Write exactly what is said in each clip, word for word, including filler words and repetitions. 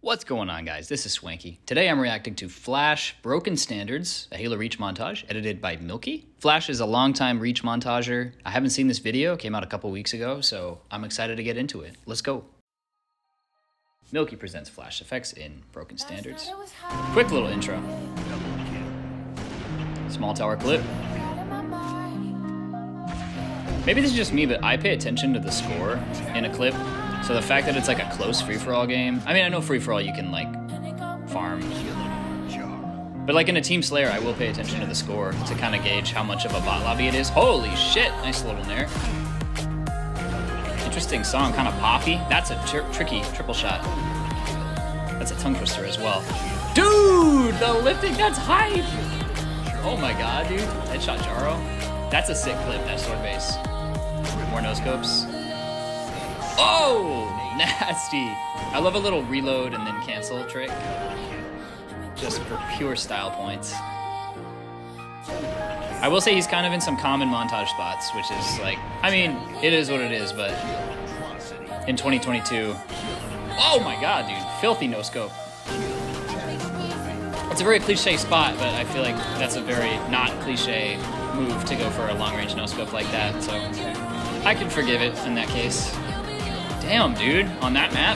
What's going on, guys? This is Swanky. Today I'm reacting to Phlash Broken Standards, a Halo Reach montage edited by Milky. Phlash is a longtime Reach montager. I haven't seen this video, it came out a couple weeks ago, so I'm excited to get into it. Let's go. Milky presents Phlash effects in Broken Standards. Quick little intro. Small tower clip. Maybe this is just me, but I pay attention to the score in a clip. So the fact that it's like a close free-for-all game, I mean, I know free-for-all you can like farm, but like in a Team Slayer, I will pay attention to the score to kind of gauge how much of a bot lobby it is. Holy shit, nice little nair. Interesting song, kind of poppy. That's a tr tricky triple shot. That's a tongue twister as well. Dude, the lifting, that's hype. Oh my god, dude. Headshot Jaro. That's a sick clip, that sword base. More no scopes. Oh, nasty. I love a little reload and then cancel trick. Just for pure style points. I will say he's kind of in some common montage spots, which is like, I mean, it is what it is, but in twenty twenty-two, oh my god, dude, filthy no scope. It's a very cliche spot, but I feel like that's a very not cliche move to go for a long range no scope like that, so I can forgive it in that case. Damn, dude, on that map.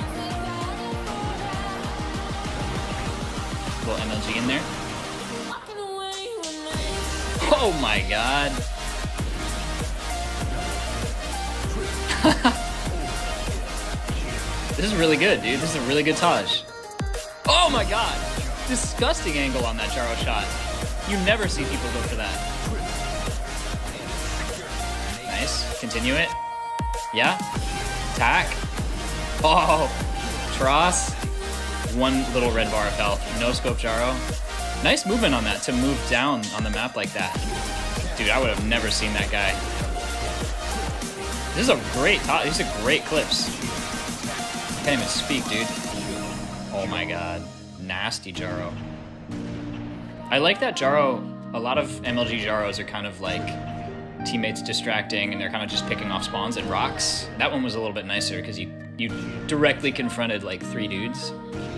Little M L G in there. Oh my god. This is really good, dude. This is a really good Taj. Oh my god. Disgusting angle on that Jaro shot. You never see people go for that. Nice. Continue it. Yeah. Attack. Oh, Tross. One little red bar of health. No scope Jaro. Nice movement on that to move down on the map like that. Dude, I would have never seen that guy. This is a great top. These are great clips. Can't even speak, dude. Oh my god. Nasty Jaro. I like that Jaro. A lot of M L G Jaros are kind of like teammates distracting and they're kind of just picking off spawns and rocks. That one was a little bit nicer because you you directly confronted like three dudes.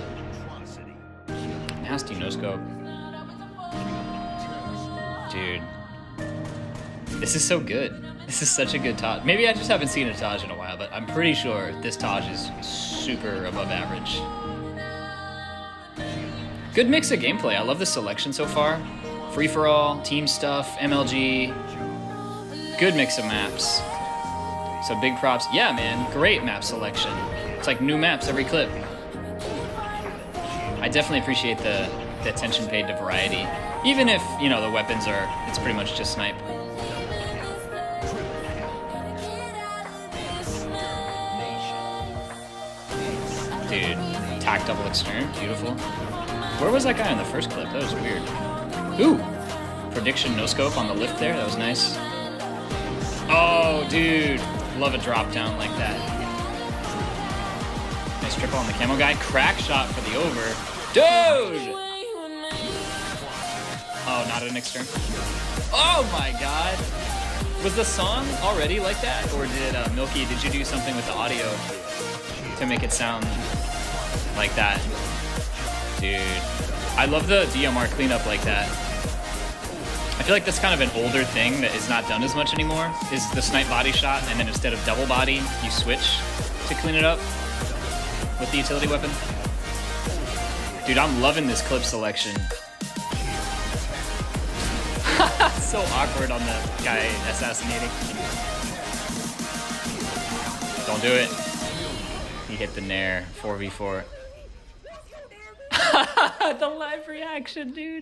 Nasty no scope. Dude. This is so good. This is such a good Taj. Maybe I just haven't seen a Taj in a while, but I'm pretty sure this Taj is super above average. Good mix of gameplay. I love the selection so far. Free for all, team stuff, M L G. Good mix of maps. So big props. Yeah, man, great map selection. It's like new maps every clip. I definitely appreciate the, the attention paid to variety. Even if, you know, the weapons are, it's pretty much just snipe. Dude, tack double extern, beautiful. Where was that guy in the first clip? That was weird. Ooh, prediction no scope on the lift there, that was nice. Oh, dude. Love a drop down like that. Nice triple on the camo guy. Crack shot for the over. Dude! Oh, not an extern. Oh my god. Was the song already like that? Or did uh, Milky, did you do something with the audio to make it sound like that? Dude. I love the D M R cleanup like that. I feel like that's kind of an older thing that is not done as much anymore, is the snipe body shot, and then instead of double body, you switch to clean it up with the utility weapon. Dude, I'm loving this clip selection. So awkward on the guy assassinating. Don't do it. He hit the nair, four v four. The live reaction, dude.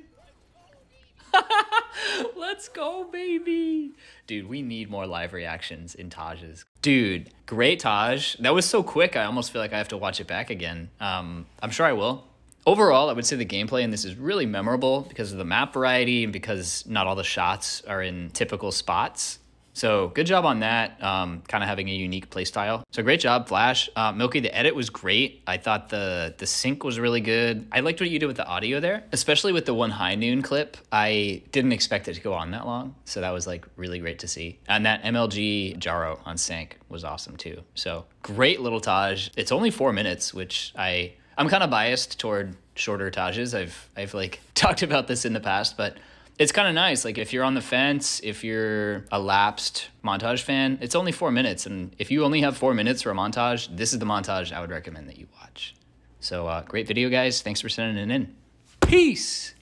Let's go, baby. Dude, we need more live reactions in Tajes. Dude, great Taj. That was so quick, I almost feel like I have to watch it back again. Um, I'm sure I will. Overall, I would say the gameplay in this is really memorable because of the map variety and because not all the shots are in typical spots. So good job on that, um, kind of having a unique play style. So great job, Phlash. Uh, Milky, the edit was great. I thought the, the sync was really good. I liked what you did with the audio there, especially with the one high noon clip. I didn't expect it to go on that long, so that was like really great to see. And that M L G Jaro on sync was awesome too. So great little Taj. It's only four minutes, which I I'm kind of biased toward shorter tages. I've I've like talked about this in the past, but it's kind of nice. Like if you're on the fence, if you're a lapsed montage fan, it's only four minutes. And if you only have four minutes for a montage, this is the montage I would recommend that you watch. So uh, great video, guys. Thanks for sending it in. Peace.